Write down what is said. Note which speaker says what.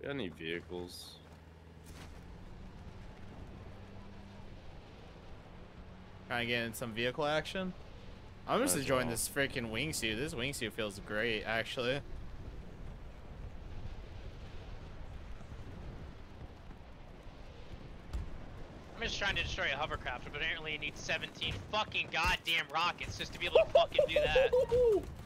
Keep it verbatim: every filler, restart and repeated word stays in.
Speaker 1: Got any vehicles?
Speaker 2: Trying to get in some vehicle action. I'm just
Speaker 1: That's
Speaker 2: enjoying
Speaker 1: all.
Speaker 2: this freaking wingsuit. This wingsuit feels great, actually.
Speaker 3: I'm just trying to destroy a hovercraft, but apparently it needs seventeen fucking goddamn rockets just to be able to fucking do that.